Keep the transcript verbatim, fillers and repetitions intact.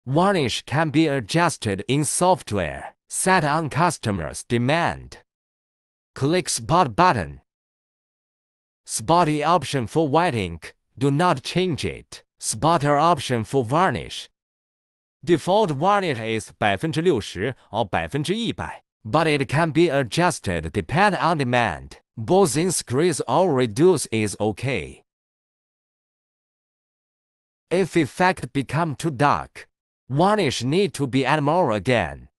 Varnish can be adjusted in software, set on customer's demand. Click Spot button. Spotty option for white ink, do not change it. Spotter option for varnish. Default varnish is 百分之六十 or 百分之一百, but it can be adjusted depend on demand. Both increase or reduce is okay. If effect become too dark, varnish need to be add more again.